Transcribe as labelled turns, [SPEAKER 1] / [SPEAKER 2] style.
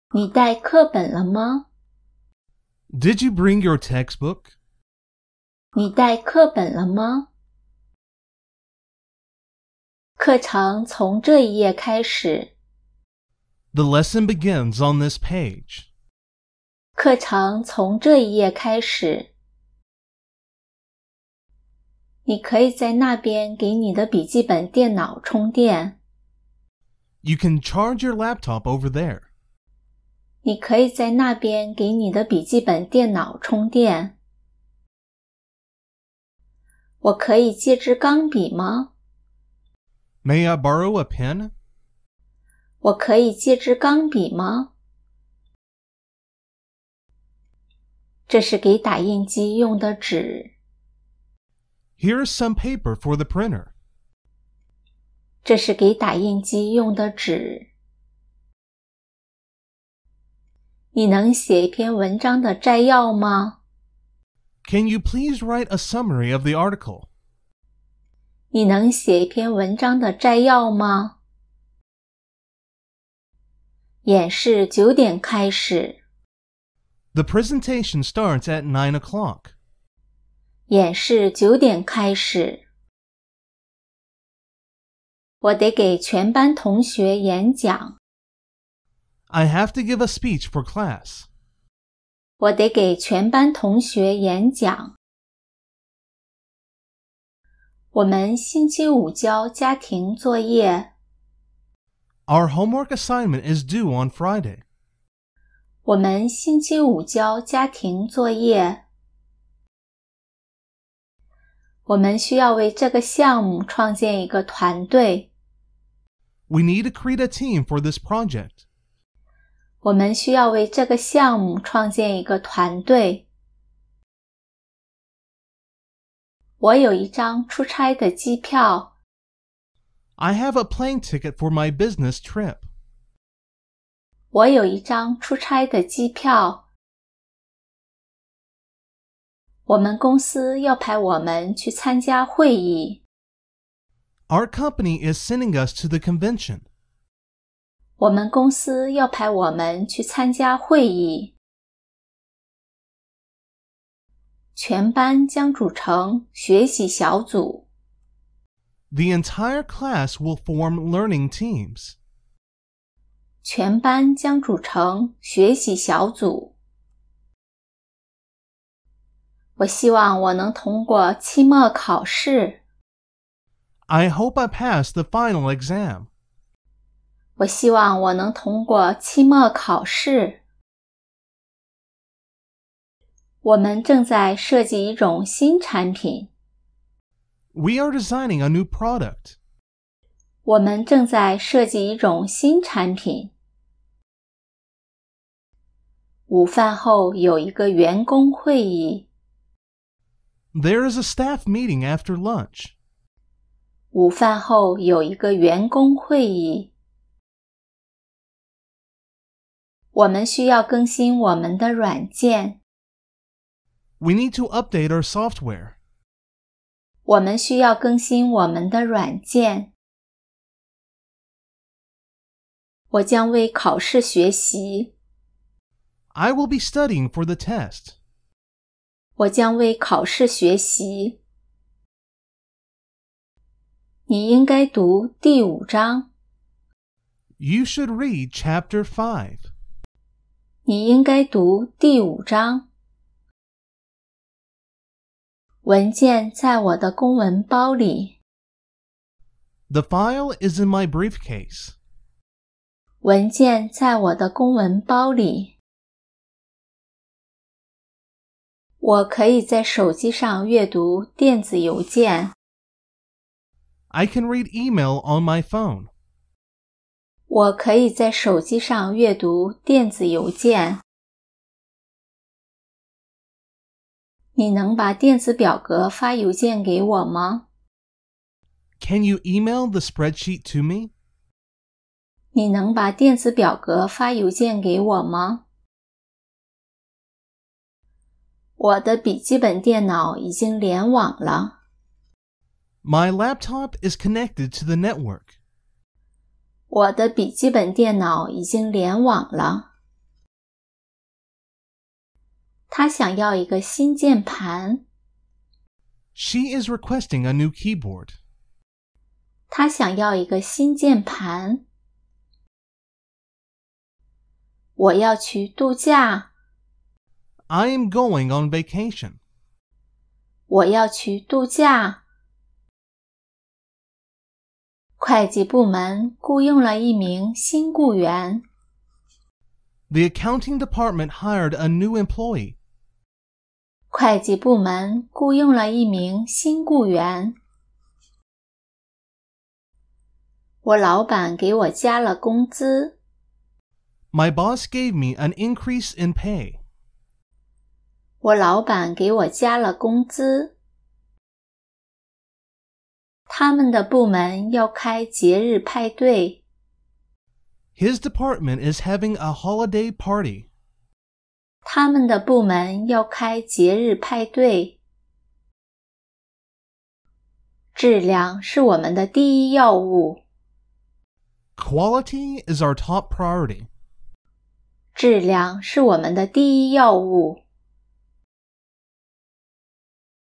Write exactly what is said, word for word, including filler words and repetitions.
[SPEAKER 1] 你带课本了吗？
[SPEAKER 2] Did you bring your textbook?
[SPEAKER 1] 你带课本了吗？课程从这一页开始。
[SPEAKER 2] The lesson begins on this page.
[SPEAKER 1] 课程从这一页开始。你可以在那边给你的笔记本电脑充电。
[SPEAKER 2] You can charge your laptop over there.
[SPEAKER 1] 你可以在那边给你的笔记本电脑充电。我可以借支钢笔吗？
[SPEAKER 2] May I borrow a pen?
[SPEAKER 1] 我可以借支钢笔吗？这是给打印机用的纸。
[SPEAKER 2] Here is some paper for the printer.
[SPEAKER 1] 这是给打印机用的纸。你能写一篇文章的摘要吗？
[SPEAKER 2] Can you please write a summary of the article?
[SPEAKER 1] 你能写一篇文章的摘要吗？演示九点开始。
[SPEAKER 2] The presentation starts at nine o'clock.
[SPEAKER 1] 演示九点开始。我得给全班同学演讲。
[SPEAKER 2] I have to give a speech for class.
[SPEAKER 1] 我得给全班同学演讲。我们星期五交家庭作业。
[SPEAKER 2] Our homework assignment is due on Friday.
[SPEAKER 1] 我们星期五交家庭作业。我们需要为这个项目创建一个团队。
[SPEAKER 2] We need to create a team for this project.
[SPEAKER 1] 我们需要为这个项目创建一个团队。我有一张出差的机票。
[SPEAKER 2] I have a plane ticket for my business trip.
[SPEAKER 1] 我有一张出差的机票。我们公司要派我们去参加会议。
[SPEAKER 2] Our company is sending us to the convention.
[SPEAKER 1] 我们公司要派我们去参加会议。全班将组成学习小组。
[SPEAKER 2] The entire class will form learning teams.
[SPEAKER 1] 全班将组成学习小组。我希望我能通过期末考试。
[SPEAKER 2] I hope I pass the final exam.
[SPEAKER 1] 我希望我能通过期末考试。我们正在设计一种新产品。
[SPEAKER 2] We are designing a new product.
[SPEAKER 1] 我们正在设计一种新产品。午饭后有一个员工会议。
[SPEAKER 2] There is a staff meeting after lunch.
[SPEAKER 1] 午饭后有一个员工会议。我们需要更新我们的软件。
[SPEAKER 2] We need to update our software.
[SPEAKER 1] 我们需要更新我们的软件。我将为考试学习。
[SPEAKER 2] I will be studying for the test.
[SPEAKER 1] 我将为考试学习。你应该读第五章。
[SPEAKER 2] You should read chapter five.
[SPEAKER 1] 你应该读第五章。文件在我的公文包里。
[SPEAKER 2] The file is in my briefcase.
[SPEAKER 1] 文件在我的公文包里。我可以在手机上阅读电子邮件。
[SPEAKER 2] I can read email on my phone.
[SPEAKER 1] 我可以在手机上阅读电子邮件。你能把电子表格发邮件给我吗？
[SPEAKER 2] Can you email the spreadsheet to me?
[SPEAKER 1] 你能把电子表格发邮件给我吗？我的笔记本电脑已经联网了。
[SPEAKER 2] My laptop is connected to the network.
[SPEAKER 1] 我的笔记本电脑已经联网了。 他想要一个新键盘。
[SPEAKER 2] She is requesting a new keyboard.
[SPEAKER 1] 他想要一个新键盘。我要去度假。
[SPEAKER 2] I am going on vacation.
[SPEAKER 1] 我要去度假。会计部门雇佣了一名新雇员。
[SPEAKER 2] The accounting department hired a new employee.
[SPEAKER 1] 会计部门雇佣了一名新雇员。我老板给我加了工资。
[SPEAKER 2] My boss gave me an increase in pay.
[SPEAKER 1] 我老板给我加了工资。他们的部门要开节日派对。
[SPEAKER 2] His department is having a holiday party.
[SPEAKER 1] 他们的部门要开节日派对。质量是我们的第一要务。
[SPEAKER 2] Quality is our top priority.
[SPEAKER 1] 质量是我们的第一要务。